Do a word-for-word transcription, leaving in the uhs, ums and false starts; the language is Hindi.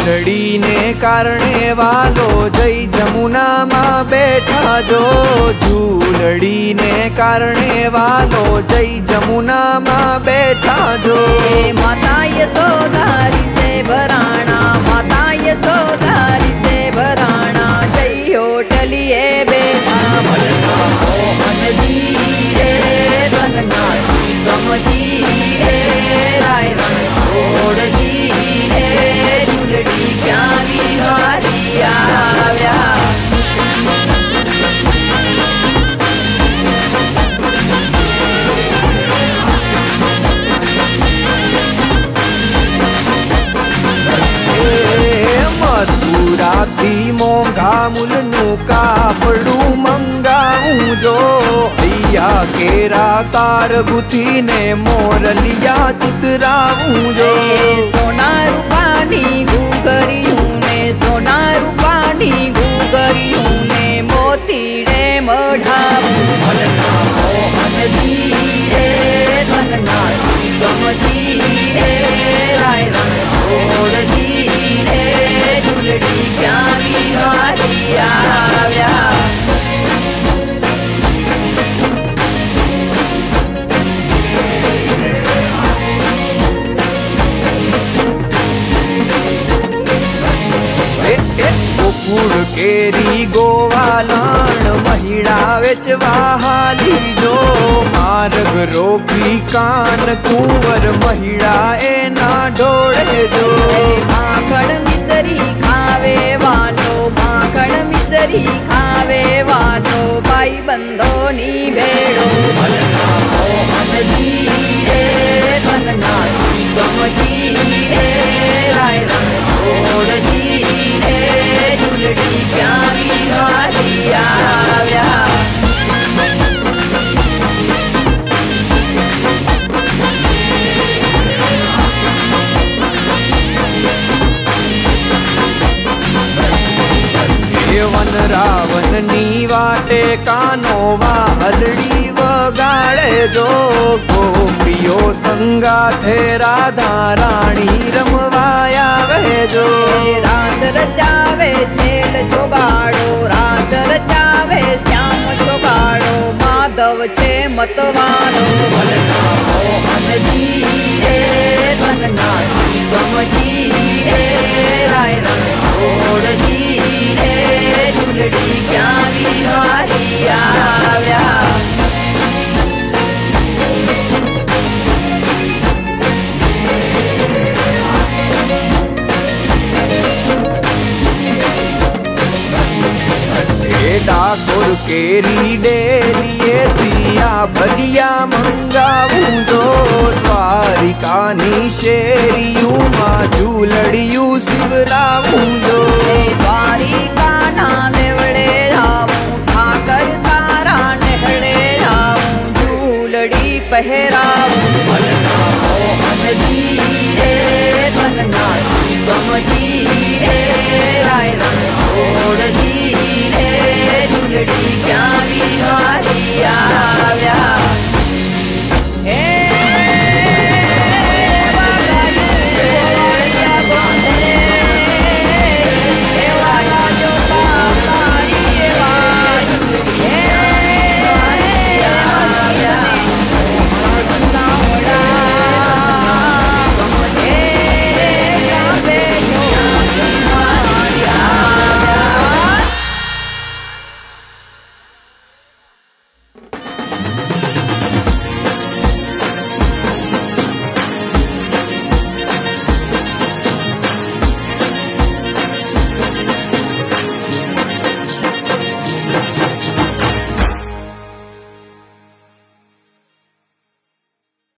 झूलड़ी ने कारणे वालो जय जमुना मां बैठा जो। झूलड़ी ने कारणे वालो जय जमुना मां बैठा जो। माता यशोदारी से भराणा, माता यशोदारी से भराणा, जय होटलिए बेटा भलना मोहन धीरे धनना गम धीरे राय रण छोड़ धीरे झूलड़ी क्या विहारी आव्या। मथुराथी मोंघा मूलनु कापड़ू मंगाऊं जो। हैया केरा तार गुथी ने मोरलिया चितराऊं जो। सोना रूपानी घूघरियों ने, सोना रूपानी घूघरियों ने मोतीड़े मढ़ाऊं भलना मोहन धीरे धनना गम धीरे राय रण छोड़ धीरे झूलड़ी क्या विहारी आव्या। गोकुळ केरी गोवालाण महिड़ा वेचवा हाली जो। मार्ग रोकी कान कुंवर महिड़ा ए ना ढोड़े जो। माखण मिसरी खावे वालो, माखण मिसरी खावे वालो, भाई बंधो नी भेड़ो भलना मोहन धीरे धनना गम धीरे राय रण छोड़ धीरे झूलड़ी क्या विहारी आव्या। वन रावण नी वाटे कानो वाहलड़ी वगाड़े जो। गोपियो संगा थे राधा रानी रमवाया वे जो। रास रचावे छेल छोगाड़ो, रास रचावे श्याम छोगाड़ो, माधव छे मतवालो भलना मोहन धीरे धनना गम धीरे राय रण छोड़ धीरे झूलड़ी क्या विहारी आव्या। डाकोर केरी डेलिए दिया भलिया मंगाऊं जो। द्वारिका नी शेरियूं मां झूलड़ियूं सिवराऊं जो। द्वारिका नामे